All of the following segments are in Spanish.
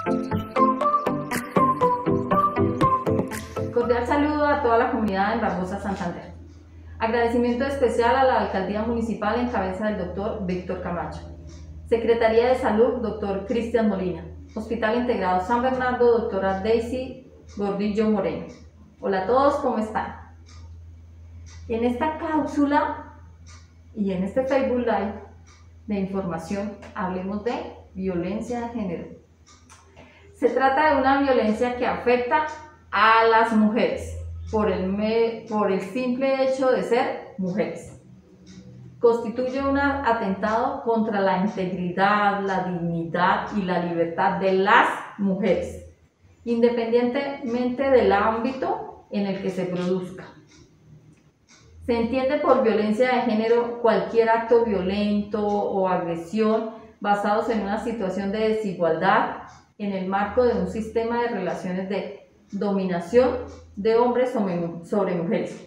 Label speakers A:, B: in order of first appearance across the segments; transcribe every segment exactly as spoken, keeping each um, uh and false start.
A: Cordial saludo a toda la comunidad en Barbosa, Santander. Agradecimiento especial a la Alcaldía Municipal en cabeza del doctor Víctor Camacho. Secretaría de Salud, doctor Cristian Molina. Hospital Integrado San Bernardo, doctora Daisy Gordillo Moreno. Hola a todos, ¿cómo están? En esta cápsula y en este Facebook Live de información hablemos de violencia de género. Se trata de una violencia que afecta a las mujeres por el, me, por el simple hecho de ser mujeres. Constituye un atentado contra la integridad, la dignidad y la libertad de las mujeres, independientemente del ámbito en el que se produzca. Se entiende por violencia de género cualquier acto violento o agresión basados en una situación de desigualdad en el marco de un sistema de relaciones de dominación de hombres sobre mujeres,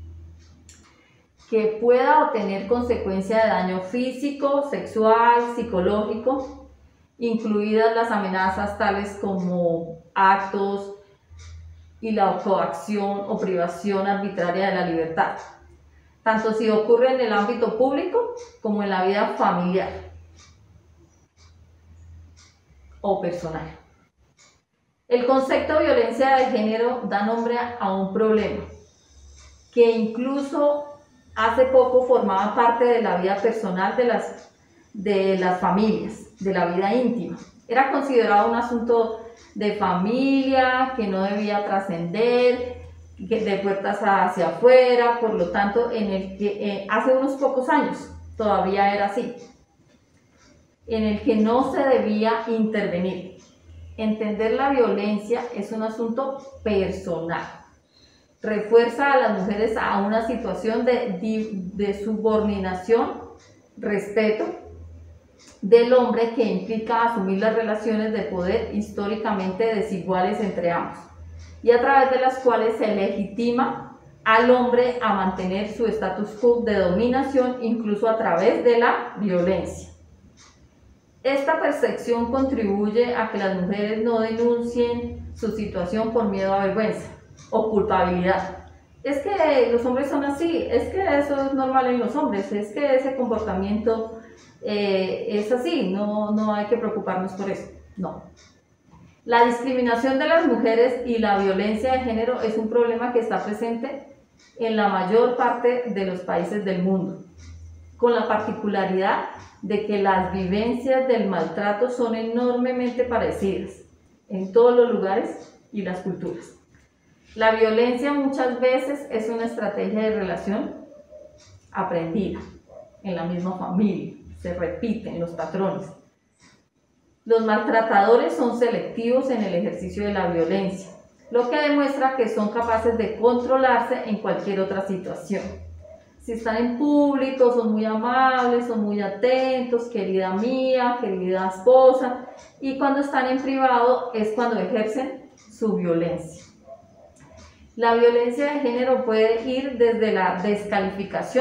A: que pueda tener consecuencia de daño físico, sexual, psicológico, incluidas las amenazas tales como actos y la coacción o privación arbitraria de la libertad, tanto si ocurre en el ámbito público como en la vida familiar o personal. El concepto de violencia de género da nombre a un problema que incluso hace poco formaba parte de la vida personal de las, de las familias, de la vida íntima. Era considerado un asunto de familia que no debía trascender, de puertas hacia afuera, por lo tanto, en el que eh, hace unos pocos años todavía era así, en el que no se debía intervenir. Entender la violencia es un asunto personal. Refuerza a las mujeres a una situación de, de subordinación, respeto del hombre, que implica asumir las relaciones de poder históricamente desiguales entre ambos, y a través de las cuales se legitima al hombre a mantener su status quo de dominación, incluso a través de la violencia. Esta percepción contribuye a que las mujeres no denuncien su situación por miedo a vergüenza o culpabilidad. Es que los hombres son así, es que eso es normal en los hombres, es que ese comportamiento eh, es así, no, no hay que preocuparnos por eso. No. La discriminación de las mujeres y la violencia de género es un problema que está presente en la mayor parte de los países del mundo, con la particularidad de que las vivencias del maltrato son enormemente parecidas en todos los lugares y las culturas. La violencia muchas veces es una estrategia de relación aprendida en la misma familia, se repiten los patrones. Los maltratadores son selectivos en el ejercicio de la violencia, lo que demuestra que son capaces de controlarse en cualquier otra situación. Si están en público, son muy amables, son muy atentos, querida mía, querida esposa, y cuando están en privado es cuando ejercen su violencia. La violencia de género puede ir desde la descalificación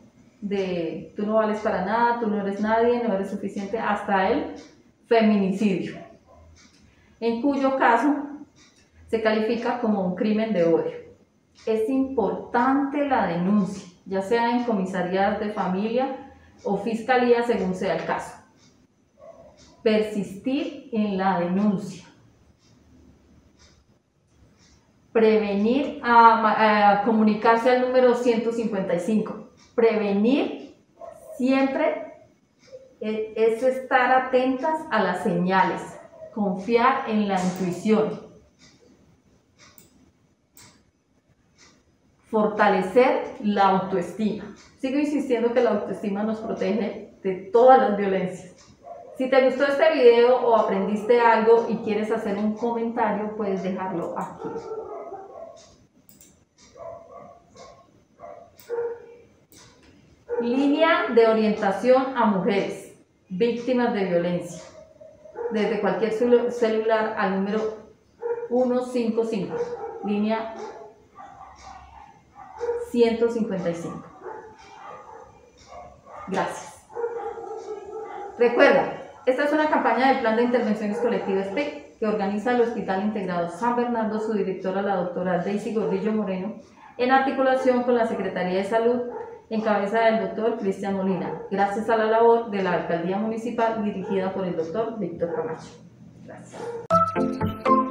A: de tú no vales para nada, tú no eres nadie, no eres suficiente, hasta el feminicidio, en cuyo caso se califica como un crimen de odio. Es importante la denuncia, ya sea en comisarías de familia o fiscalía, según sea el caso. Persistir en la denuncia. Prevenir, a, a comunicarse al número ciento cincuenta y cinco. Prevenir siempre es estar atentas a las señales, confiar en la intuición. Fortalecer la autoestima. Sigo insistiendo que la autoestima nos protege de todas las violencias. Si te gustó este video o aprendiste algo y quieres hacer un comentario, puedes dejarlo aquí. Línea de orientación a mujeres víctimas de violencia, desde cualquier celular al número ciento cincuenta y cinco, línea ciento cincuenta y cinco. Gracias. Recuerda, Esta es una campaña del Plan de Intervenciones Colectivas P I C que organiza el Hospital Integrado San Bernardo, su directora, la doctora Daisy Gordillo Moreno, en articulación con la Secretaría de Salud, en cabeza del doctor Cristian Molina, gracias a la labor de la Alcaldía Municipal dirigida por el doctor Víctor Camacho. Gracias.